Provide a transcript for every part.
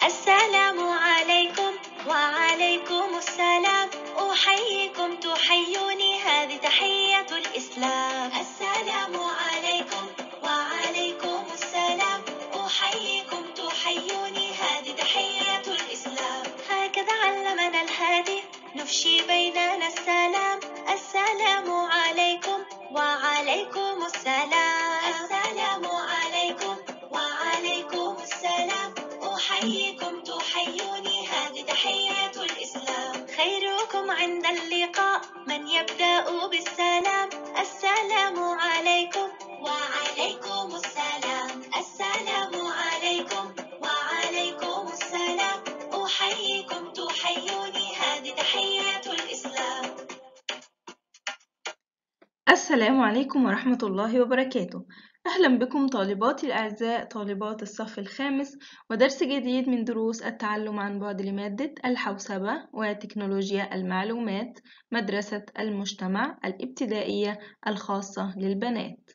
السلام عليكم وعليكم السلام، أحييكم تحيوني هذه تحية الإسلام. السلام عليكم وعليكم السلام، أحييكم تحيوني هذه تحية الإسلام. هكذا علمنا الهادي نفشي بيننا السلام. السلام عليكم وعليكم السلام. السلام عليكم وعليكم السلام، أحييكم تحيوني هذه تحية الإسلام. خيركم عند اللقاء من يبدأ بالسلام. السلام عليكم وعليكم السلام. السلام عليكم وعليكم السلام، أحييكم تحيوني هذه تحية الإسلام. السلام عليكم ورحمة الله وبركاته. أهلا بكم طالباتي الأعزاء، طالبات الصف الخامس، ودرس جديد من دروس التعلم عن بعد لمادة الحوسبة وتكنولوجيا المعلومات، مدرسة المجتمع الابتدائية الخاصة للبنات.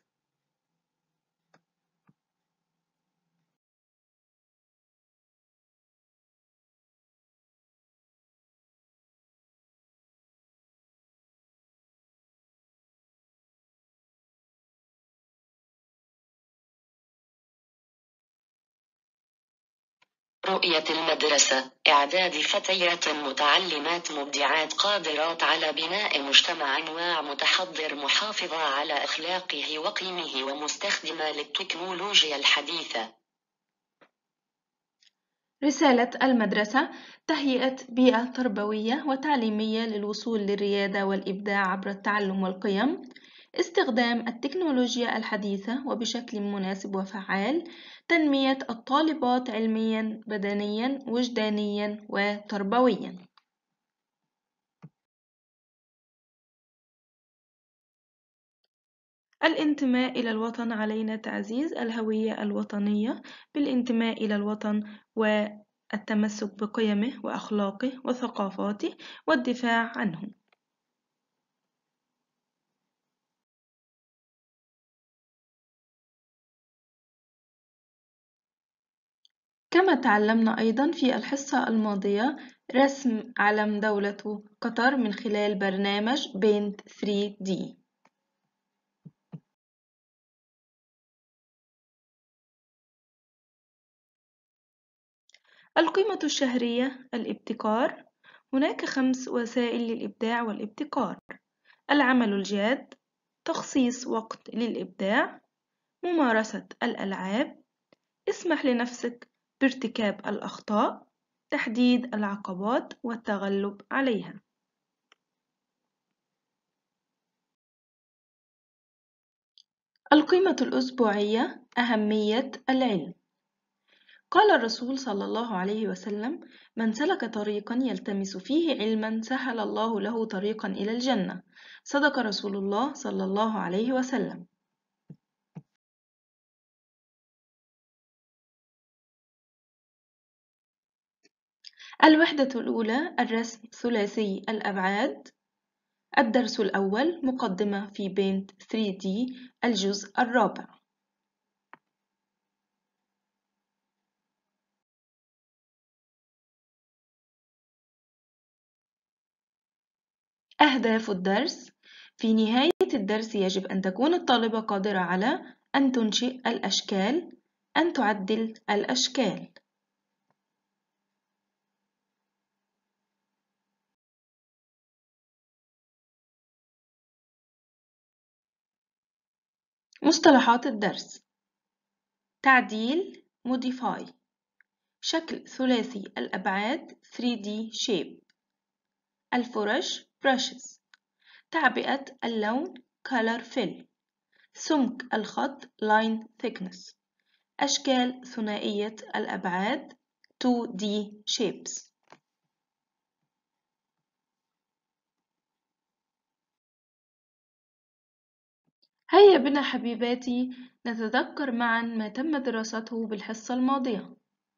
رؤية المدرسة: إعداد فتيات متعلمات مبدعات قادرات على بناء مجتمع واع متحضر محافظة على أخلاقه وقيمه ومستخدمة للتكنولوجيا الحديثة. رسالة المدرسة: تهيئة بيئة تربوية وتعليمية للوصول للريادة والإبداع عبر التعلم والقيم، استخدام التكنولوجيا الحديثة وبشكل مناسب وفعال، تنمية الطالبات علمياً، بدنياً، وجدانياً وتربوياً. الانتماء إلى الوطن: علينا تعزيز الهوية الوطنية بالانتماء إلى الوطن والتمسك بقيمه وأخلاقه وثقافاته والدفاع عنه. كما تعلمنا أيضا في الحصة الماضية رسم علم دولة قطر من خلال برنامج بينت 3D. القيمة الشهرية: الابتكار. هناك 5 وسائل للإبداع والابتكار: العمل الجاد، تخصيص وقت للإبداع، ممارسة الألعاب، اسمح لنفسك بارتكاب الأخطاء، تحديد العقبات والتغلب عليها. القيمة الأسبوعية: أهمية العلم. قال الرسول صلى الله عليه وسلم: من سلك طريقا يلتمس فيه علما سهل الله له طريقا إلى الجنة. صدق رسول الله صلى الله عليه وسلم. الوحدة الأولى: الرسم ثلاثي الأبعاد. الدرس الأول: مقدمة في بينت 3D، الجزء الرابع. أهداف الدرس: في نهاية الدرس يجب أن تكون الطالبة قادرة على أن تنشئ الأشكال، أن تعدل الأشكال. مصطلحات الدرس: تعديل modify، شكل ثلاثي الأبعاد 3D shape، الفرش brushes، تعبئة اللون color fill، سمك الخط line thickness، أشكال ثنائية الأبعاد 2D shapes. هيا بنا حبيباتي نتذكر معا ما تم دراسته بالحصة الماضية.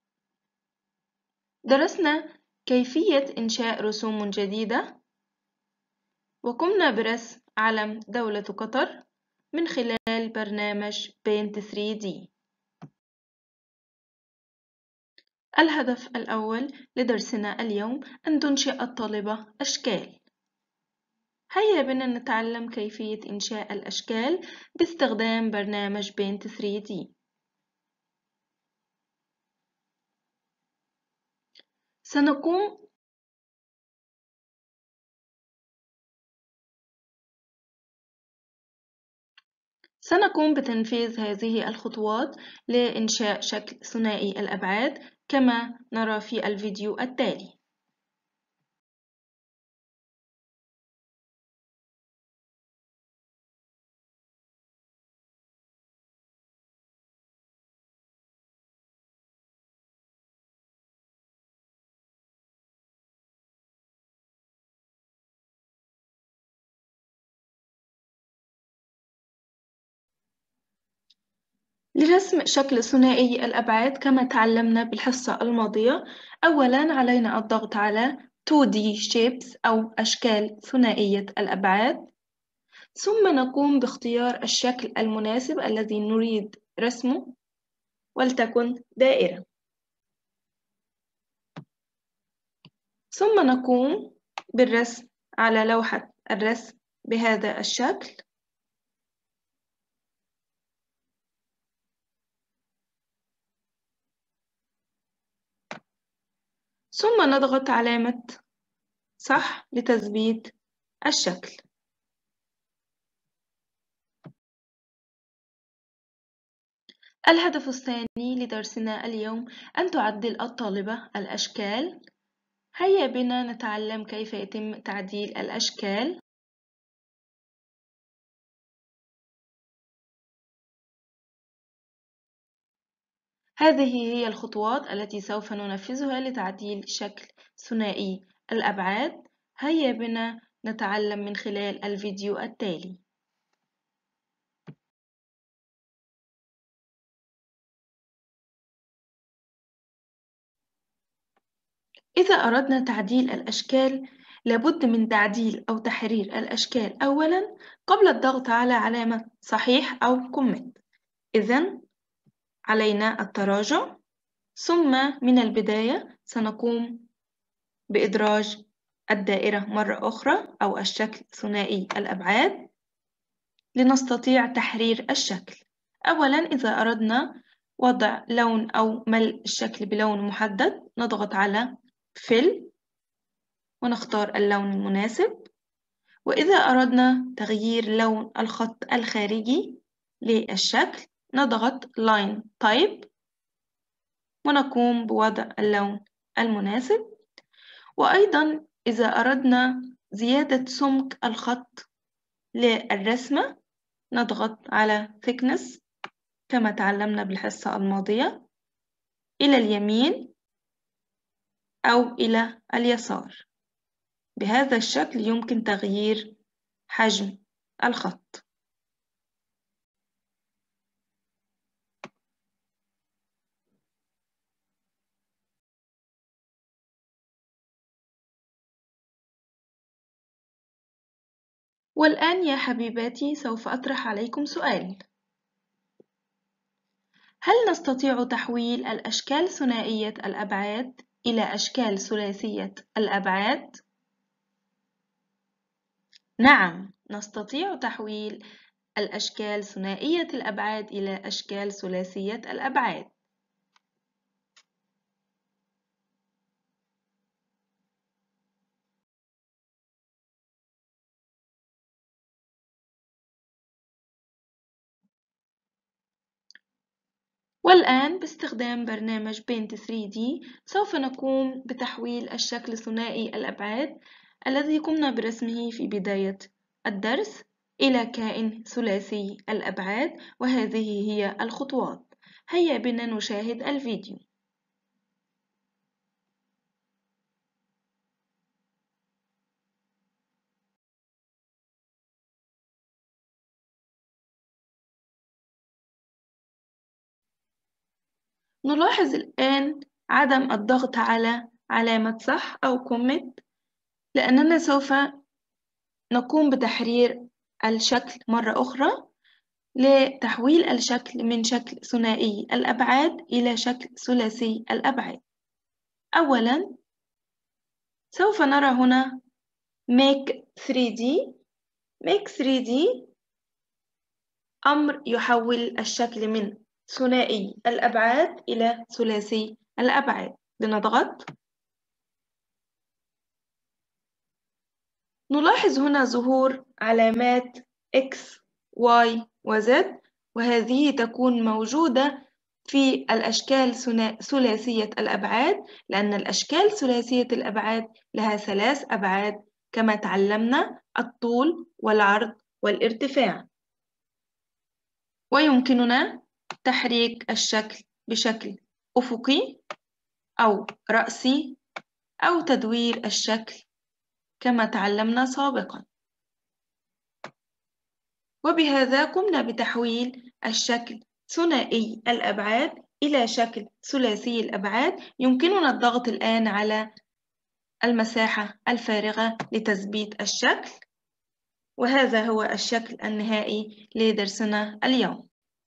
درسنا كيفية إنشاء رسوم جديدة، وقمنا برسم علم دولة قطر من خلال برنامج بينت 3D. الهدف الأول لدرسنا اليوم أن تنشئ الطالبة أشكال. هيا بنا نتعلم كيفية إنشاء الأشكال باستخدام برنامج Paint 3D. سنقوم بتنفيذ هذه الخطوات لإنشاء شكل ثنائي الأبعاد كما نرى في الفيديو التالي. لرسم شكل ثنائي الأبعاد كما تعلمنا بالحصة الماضية، أولاً علينا الضغط على 2D Shapes أو أشكال ثنائية الأبعاد، ثم نقوم باختيار الشكل المناسب الذي نريد رسمه، ولتكن دائرة. ثم نقوم بالرسم على لوحة الرسم بهذا الشكل. ثم نضغط علامة صح لتثبيت الشكل. الهدف الثاني لدرسنا اليوم أن تعدل الطالبة الأشكال. هيا بنا نتعلم كيف يتم تعديل الأشكال. هذه هي الخطوات التي سوف ننفذها لتعديل شكل ثنائي الأبعاد. هيا بنا نتعلم من خلال الفيديو التالي. إذا أردنا تعديل الأشكال لابد من تعديل أو تحرير الأشكال أولاً قبل الضغط على علامة صحيح أو كومنت. إذن علينا التراجع، ثم من البداية سنقوم بإدراج الدائرة مرة أخرى أو الشكل ثنائي الأبعاد لنستطيع تحرير الشكل. أولاً إذا أردنا وضع لون أو ملء الشكل بلون محدد نضغط على Fill ونختار اللون المناسب. وإذا أردنا تغيير لون الخط الخارجي للشكل نضغط Line Type ونقوم بوضع اللون المناسب. وأيضا إذا أردنا زيادة سمك الخط للرسمة نضغط على Thickness كما تعلمنا بالحصة الماضية إلى اليمين أو إلى اليسار. بهذا الشكل يمكن تغيير حجم الخط. والآن يا حبيباتي سوف أطرح عليكم سؤال: هل نستطيع تحويل الأشكال ثنائية الأبعاد إلى أشكال ثلاثية الأبعاد؟ نعم، نستطيع تحويل الأشكال ثنائية الأبعاد إلى أشكال ثلاثية الأبعاد. والآن باستخدام برنامج Paint 3D سوف نقوم بتحويل الشكل ثنائي الأبعاد الذي قمنا برسمه في بداية الدرس إلى كائن ثلاثي الأبعاد، وهذه هي الخطوات. هيا بنا نشاهد الفيديو. نلاحظ الآن عدم الضغط على علامة صح أو كومنت لأننا سوف نقوم بتحرير الشكل مرة أخرى لتحويل الشكل من شكل ثنائي الأبعاد إلى شكل ثلاثي الأبعاد. أولاً سوف نرى هنا make 3D. make 3D أمر يحول الشكل من ثنائي الأبعاد إلى ثلاثي الأبعاد. لنضغط. نلاحظ هنا ظهور علامات X Y و Z، وهذه تكون موجودة في الأشكال ثلاثية الأبعاد، لأن الأشكال ثلاثية الأبعاد لها 3 أبعاد كما تعلمنا: الطول والعرض والارتفاع. ويمكننا تحريك الشكل بشكل أفقي أو رأسي أو تدوير الشكل كما تعلمنا سابقا. وبهذا قمنا بتحويل الشكل ثنائي الأبعاد إلى شكل ثلاثي الأبعاد. يمكننا الضغط الآن على المساحة الفارغة لتثبيت الشكل، وهذا هو الشكل النهائي لدرسنا اليوم.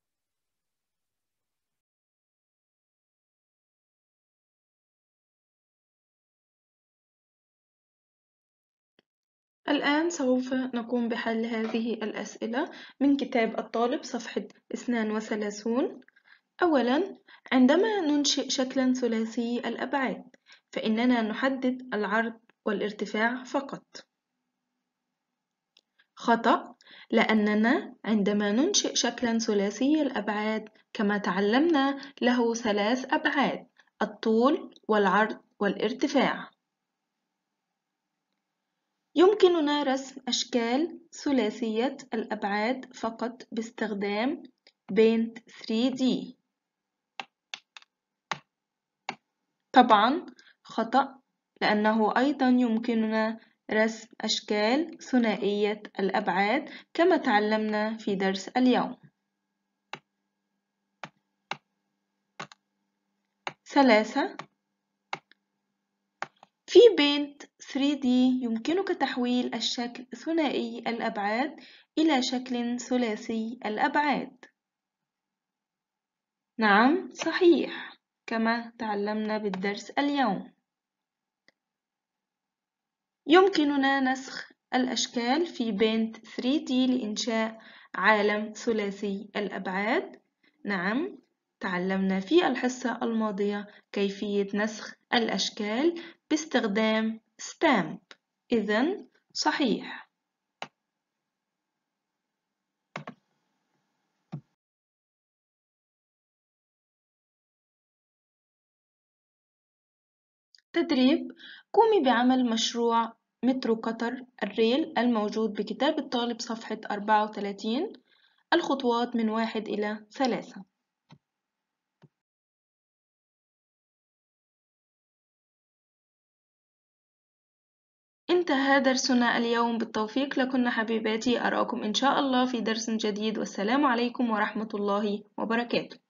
الآن سوف نقوم بحل هذه الأسئلة من كتاب الطالب صفحة 32. أولاً، عندما ننشئ شكلاً ثلاثي الأبعاد فإننا نحدد العرض والارتفاع فقط. خطأ، لأننا عندما ننشئ شكلاً ثلاثي الأبعاد كما تعلمنا له 3 أبعاد: الطول والعرض والارتفاع. يمكننا رسم أشكال ثلاثية الأبعاد فقط باستخدام Paint 3D. طبعاً خطأ، لأنه أيضاً يمكننا رسم أشكال ثنائية الأبعاد كما تعلمنا في درس اليوم. 3. في Paint 3D يمكنك تحويل الشكل ثنائي الأبعاد إلى شكل ثلاثي الأبعاد. نعم، صحيح، كما تعلمنا بالدرس اليوم. يمكننا نسخ الأشكال في Paint 3D لإنشاء عالم ثلاثي الأبعاد. نعم، تعلمنا في الحصة الماضية كيفية نسخ الأشكال باستخدام Stamp. إذن صحيح. تدريب: قومي بعمل مشروع مترو قطر الريل الموجود بكتاب الطالب صفحة 34. الخطوات من 1 إلى 3. انتهى درسنا اليوم. بالتوفيق لكن حبيباتي، أراكم إن شاء الله في درس جديد، والسلام عليكم ورحمة الله وبركاته.